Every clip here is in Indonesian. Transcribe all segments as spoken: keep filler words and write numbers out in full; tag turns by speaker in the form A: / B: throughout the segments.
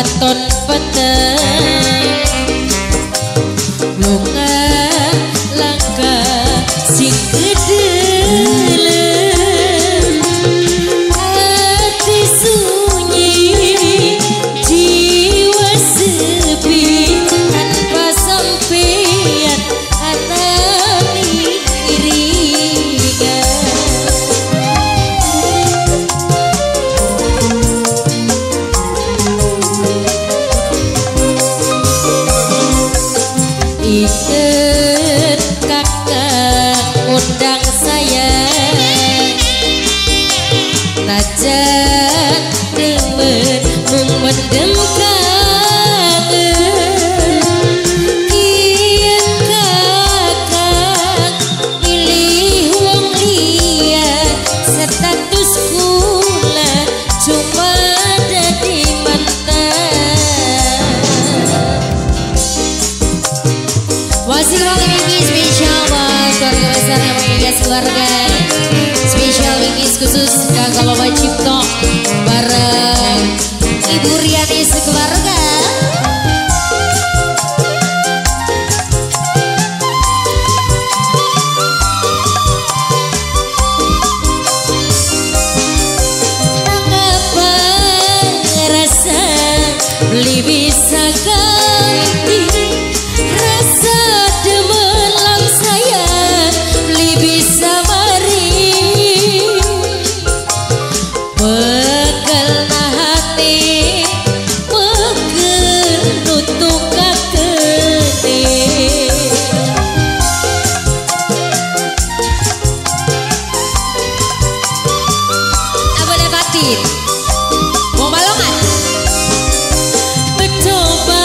A: katon peteng lunga langka sing kedelem hati sunyi jiwa sepi tanpa sampean anani iringan Iker kakak undang saya najan demen memendam kangen kian kakak milih wong liya status kula cuma dadi mantan Wasik Rocky Wingis spesial buat keluarga besar yang mengigas keluarga spesial Wingis khusus Kakak Bapak Cipto bareng Ibu Riani sekeluarga Mengapa rasa beli bisa ganti rasa demelang saya beli bisa mari pegel na hati pegel nutuk kakene apa dapatin mau balongan mencoba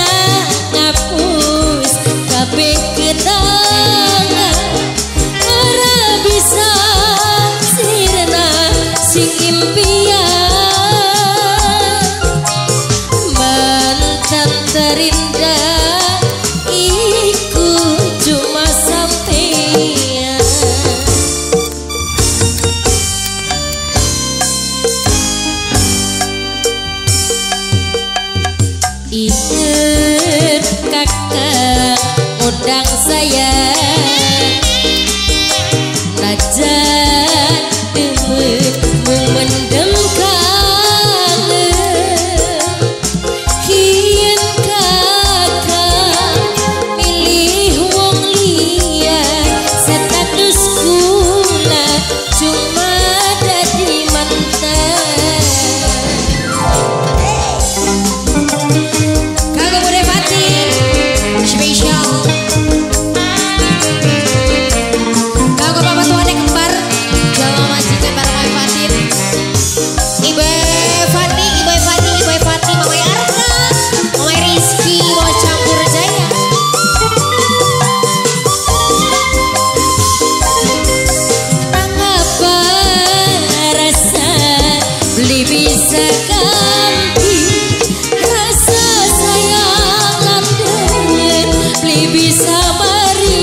A: ngapus kabeh kenangan ora bisa sirna sing impian mantan terindah iku cuma sampeyan Iker kakak undang saya najan demen memendam kangen kian kakak milih wong liya status kula cuma dadi mantan Kakak Bude Fatin spesial Kakak Bapak Tuannya kembar Jawa majikan bareng Mami Fatin Ibu Fani, Ibu Fani, Ibu Fani Mama Arna, Mama Rizky mau campur jaya Mengapa rasa beli bisa ganti rasa sayang landet beli bisa mari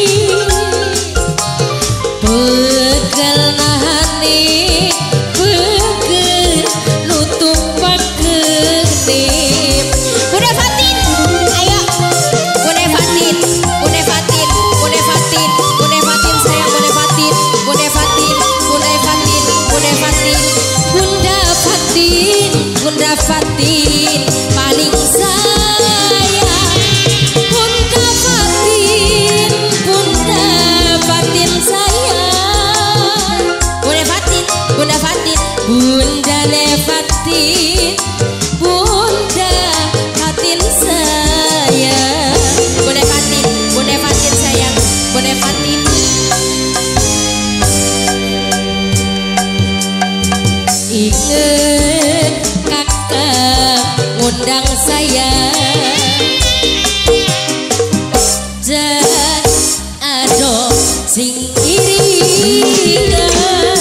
A: pegel nahani pegel nutup pakene Bude Fatin ayo Bude Fatin Bude Fatin Bude Fatin Bude Fatin sayang Bude Fatin Bude Fatin Bude Fatin Bude Fatin Bunda Fatin Bunda Fatin paling sayang Bunda Fatin Bunda Fatin sayang Bunda Fatin Bunda Fatin Bunda Nefatin Bunda Fatin sayang Bunda Fatin Bunda Fatin sayang Bunda Fatin Ingat kakak ngundang saya dan ado sing iringan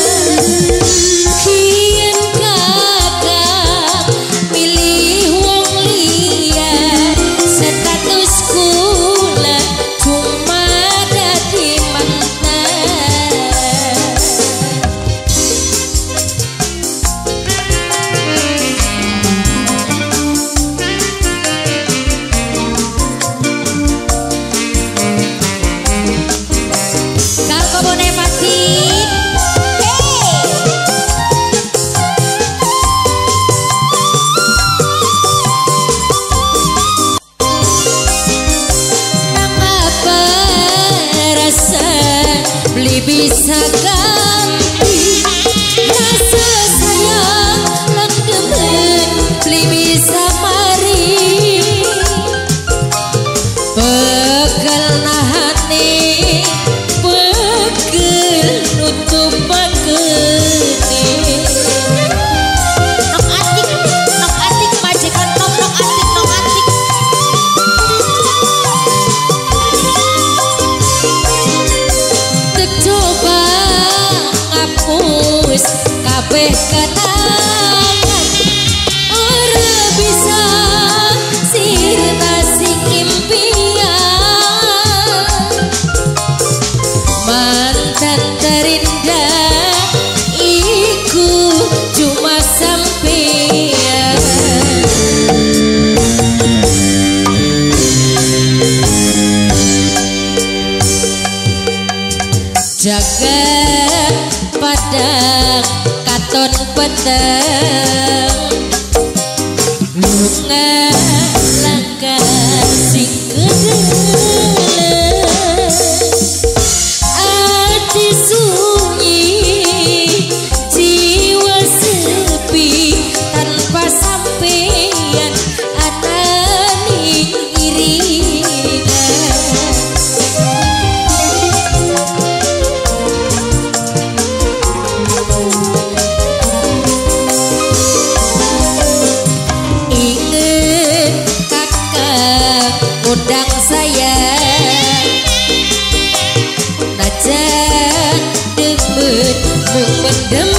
A: kian kakak milih wong liya status kula cuma dadi mantan bisa ganti rasa sayang langgemen beli bisa mari pegel nahane pegel nutup pagene nok atik nok atik majikan nom nok atik nok atik coba ngapus kabeh kenangan ora bisa sirna sing impian mantan terindah iku cuma sampean jagat padang katon peteng lunga langkah sing kedele ati sunyi jiwa sepi tanpa sampeyan anani iringan undang saya najan demen mung mendem